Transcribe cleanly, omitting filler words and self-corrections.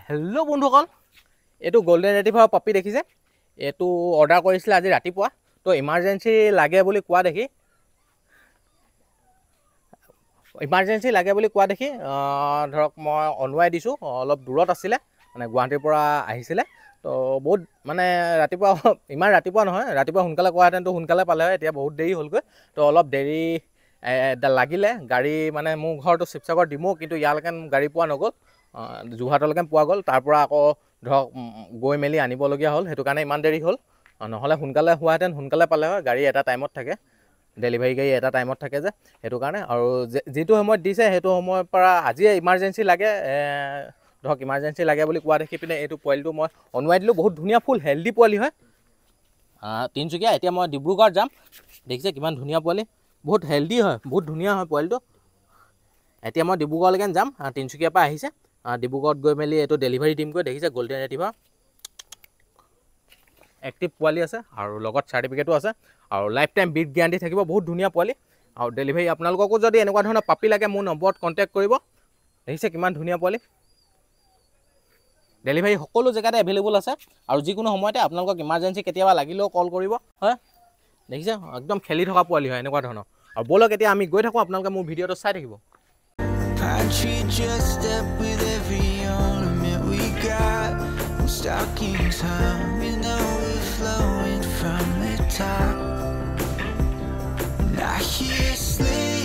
Hello' বন্ধুসকল, এইটো golden retriever পাপি দেখিছে। এইটো অৰ্ডাৰ কৰিছিলে আজি ৰাতিপুৱা। তো ইমাৰ্জেঞ্চি লাগে বুলি কোৱা দেখি ধৰক মই অনোৱাই দিছোঁ। অলপ দূৰত আছিলে, মানে গুৱাহাটীৰ পৰা আহিছিলে। তো বহুত মানে ৰাতিপুৱা ইমান ৰাতিপুৱা নহয়, ৰাতিপুৱা সোনকালে কোৱাহেঁতেনতো সোনকালে পালে হয়। এতিয়া বহুত দেৰি হ'লগৈ, তো অলপ দেৰি লাগিলে। গাড়ী মানে মোৰ ঘৰটো শিৱসাগৰ ডিমৌ, কিন্তু ইয়ালৈকে গাড়ী পোৱা নগ'ল। যোৰহাটলৈকে পোৱা গ'ল, তাৰ পৰা আকৌ ধৰক গৈ মেলি আনিবলগীয়া হ'ল। সেইটো কাৰণে ইমান দেৰি হ'ল। নহ'লে সোনকালে হোৱাহেঁতেন সোনকালে পালে হয়। গাড়ী এটা টাইমত থাকে, ডেলিভাৰী গাড়ী এটা টাইমত থাকে যে, সেইটো কাৰণে। আৰু যিটো সময়ত দিছে সেইটো সময়ৰ পৰা আজিয়ে ইমাৰ্জেঞ্চি লাগে, ধৰক ইমাৰ্জেঞ্চি লাগে বুলি কোৱা দেখি পিনে এইটো পোৱালিটো মই অনোৱাই দিলোঁ। বহুত ধুনীয়া ফুল হেল্ডি পোৱালি হয়। তিনিচুকীয়া। এতিয়া মই ডিব্ৰুগড় যাম। দেখিছে কিমান ধুনীয়া পোৱালি, বহুত হেল্ডি হয়, বহুত ধুনীয়া হয় পোৱালিটো। এতিয়া মই ডিব্ৰুগড়লৈকে যাম। তিনিচুকীয়াৰ পৰা আহিছে। ডিব্ৰুগড়ত গৈ মেলি এইটো ডেলিভাৰী দিমগৈ। দেখিছে গল্ডেন ৰেটিভাৰ এক্টিভ পোৱালি আছে, আৰু লগত চাৰ্টিফিকেটো আছে, আৰু লাইফ টাইম বিট গেৰাণ্টি থাকিব। বহুত ধুনীয়া পোৱালি। আৰু ডেলিভাৰী আপোনালোককো যদি এনেকুৱা ধৰণৰ পাপি লাগে মোৰ নম্বৰত কণ্টেক্ট কৰিব। দেখিছে কিমান ধুনীয়া পোৱালি। ডেলিভাৰী সকলো জেগাতে এভেইলেবল আছে, আৰু যিকোনো সময়তে আপোনালোকক ইমাৰ্জেঞ্চি কেতিয়াবা লাগিলেও কল কৰিব। হয়, দেখিছে একদম খেলি থকা পোৱালি হয় এনেকুৱা ধৰণৰ। আৰু ব'লক এতিয়া আমি গৈ থাকোঁ, আপোনালোকে মোৰ ভিডিঅ'টো চাই থাকিব। Stuck in time, you know we're flowing from the top. And I hear sleep.